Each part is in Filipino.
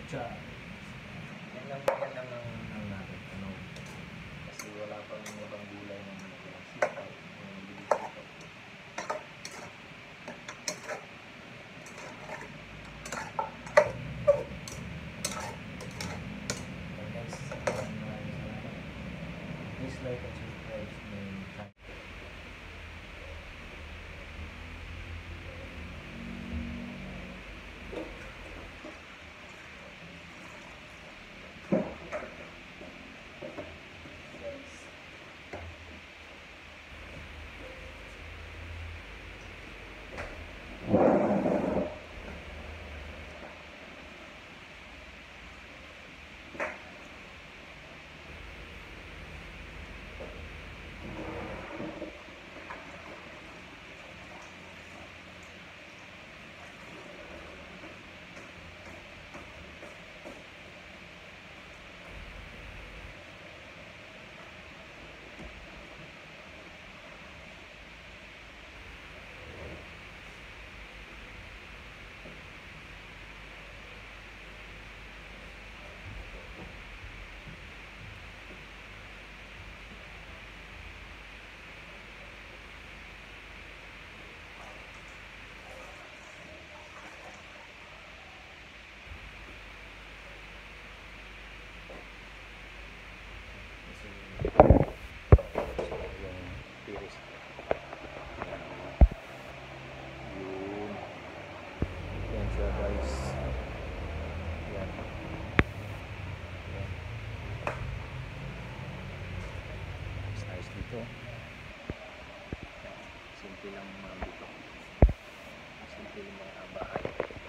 Kutsara. Yan lang ang natin. Ano? Kasi wala pang ibang gulay ng sitaw. Yung bilis sitaw. Okay guys, maraming salamat. Please like and subscribe to my channel. Ito simple lang mga dito, simple lang mga bahay.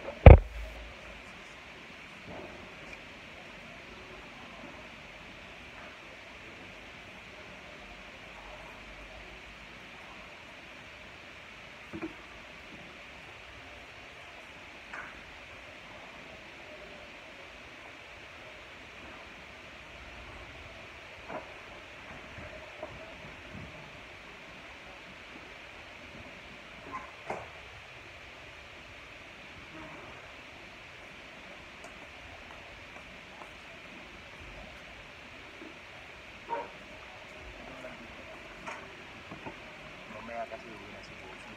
Mamaya kasi uwi na si Bossy.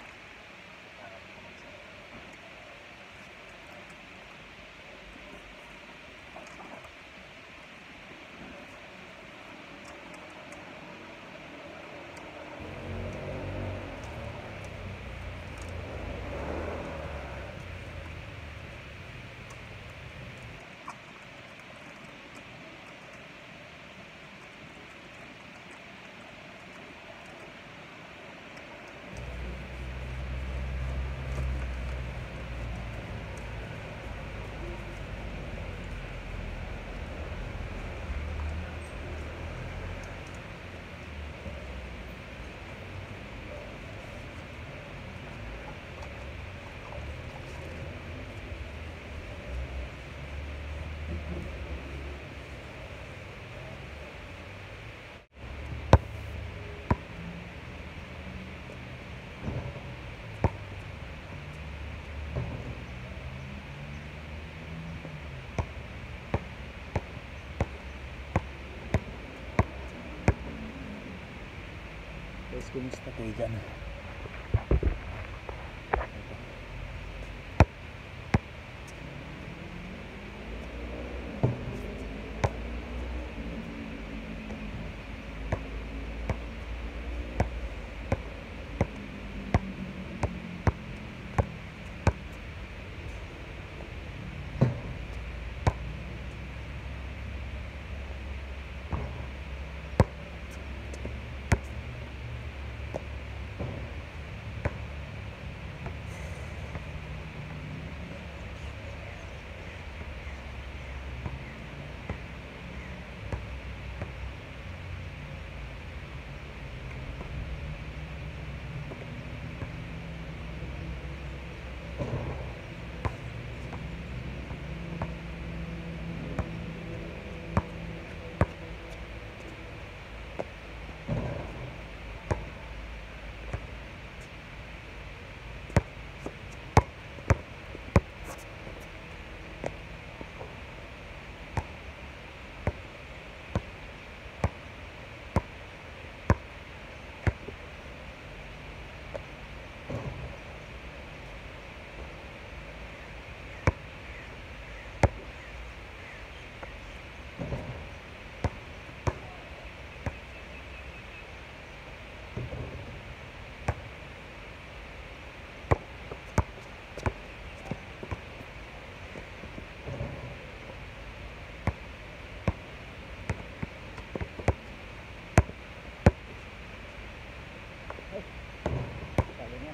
Guys, kumusta kayo dyan? Sabi niya.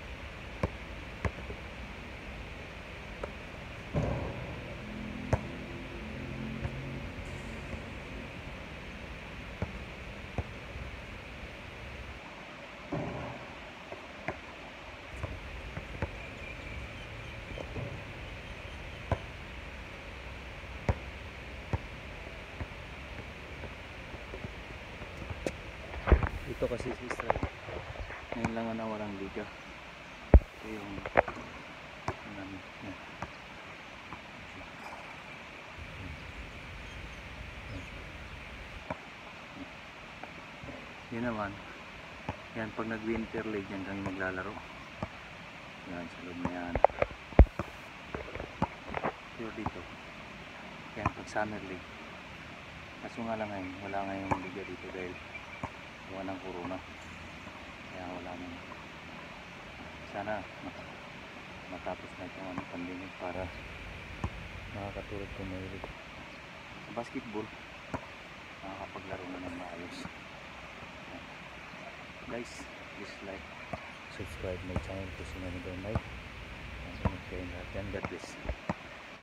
Ito kasi si Israel. Ngayon lang na walang liga. Ito yung namin. Yan. Yan naman. Yan pag nag-winter league yan kami maglalaro. Yan sa loob na yan. Pero dito. Yan pag summer league. Kaso nga lang ngayon, wala ngayong liga dito dahil wala ng corona. Kaya wala nang. Sana matapos na itong pandemic para makakatulad kung mahilig sa basketball, makakapaglaro na ng maayos. Guys, please like, subscribe my channel kung sino nyo like. Kayo lahat yan. God bless.